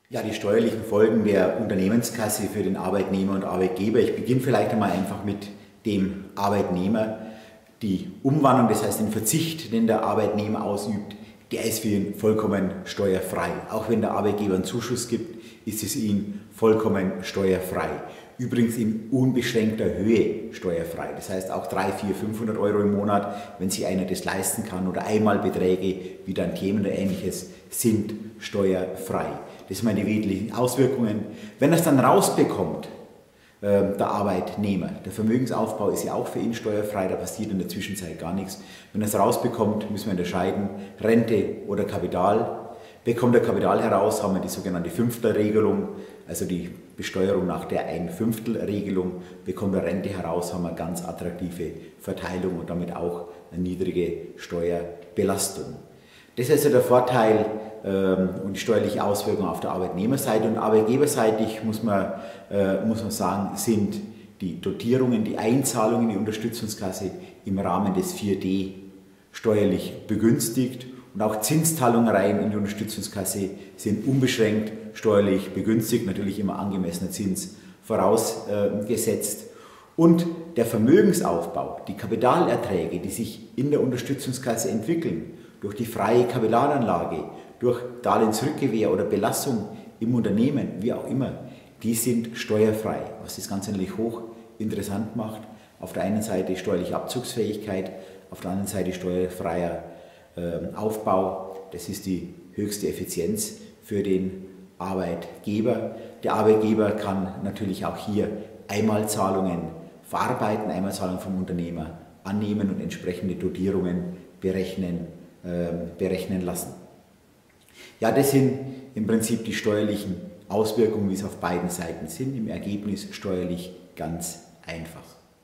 Ja, die steuerlichen Folgen der Unternehmenskasse für den Arbeitnehmer und Arbeitgeber. Ich beginne vielleicht einmal einfach mit dem Arbeitnehmer. Die Umwandlung, das heißt den Verzicht, den der Arbeitnehmer ausübt, der ist für ihn vollkommen steuerfrei. Auch wenn der Arbeitgeber einen Zuschuss gibt, ist es ihm vollkommen steuerfrei. Übrigens in unbeschränkter Höhe steuerfrei. Das heißt auch 300, 400, 500 Euro im Monat, wenn sich einer das leisten kann, oder Einmalbeträge wie Tantiemen oder Ähnliches sind steuerfrei. Das sind meine wesentlichen Auswirkungen. Wenn er es dann rausbekommt, der Arbeitnehmer, der Vermögensaufbau ist ja auch für ihn steuerfrei, da passiert in der Zwischenzeit gar nichts. Wenn er es rausbekommt, müssen wir unterscheiden, Rente oder Kapital. Bekommt er Kapital heraus, haben wir die sogenannte Fünftelregelung, also die Besteuerung nach der Ein-Fünftel-Regelung. Bekommt er Rente heraus, haben wir eine ganz attraktive Verteilung und damit auch eine niedrige Steuerbelastung. Das ist also der Vorteil und die steuerliche Auswirkung auf der Arbeitnehmerseite. Und arbeitgeberseitig muss man sagen, sind die Dotierungen, die Einzahlungen in die Unterstützungskasse im Rahmen des 4D steuerlich begünstigt. Und auch Zinszahlungen rein in die Unterstützungskasse sind unbeschränkt steuerlich begünstigt, natürlich immer angemessener Zins vorausgesetzt. Und der Vermögensaufbau, die Kapitalerträge, die sich in der Unterstützungskasse entwickeln, durch die freie Kapitalanlage, durch Darlehensrückgewähr oder Belassung im Unternehmen, wie auch immer, die sind steuerfrei, was das Ganze natürlich hoch interessant macht. Auf der einen Seite steuerliche Abzugsfähigkeit, auf der anderen Seite steuerfreier Aufbau. Das ist die höchste Effizienz für den Arbeitgeber. Der Arbeitgeber kann natürlich auch hier Einmalzahlungen verarbeiten, Einmalzahlungen vom Unternehmer annehmen und entsprechende Dotierungen berechnen lassen. Ja, das sind im Prinzip die steuerlichen Auswirkungen, wie es auf beiden Seiten sind. Im Ergebnis steuerlich ganz einfach.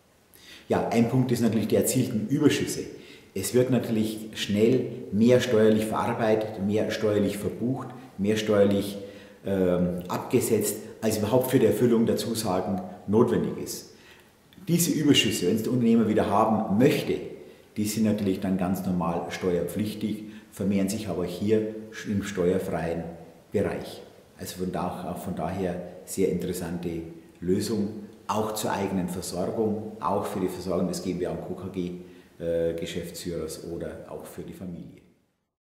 Ja, ein Punkt ist natürlich die erzielten Überschüsse. Es wird natürlich schnell mehr steuerlich verarbeitet, mehr steuerlich verbucht, mehr steuerlich abgesetzt, als überhaupt für die Erfüllung der Zusagen notwendig ist. Diese Überschüsse, wenn es der Unternehmer wieder haben möchte, die sind natürlich dann ganz normal steuerpflichtig, vermehren sich aber hier im steuerfreien Bereich. Also von daher sehr interessante Lösung, auch zur eigenen Versorgung, auch für die Versorgung des GmbH und Co. KG Geschäftsführers oder auch für die Familie.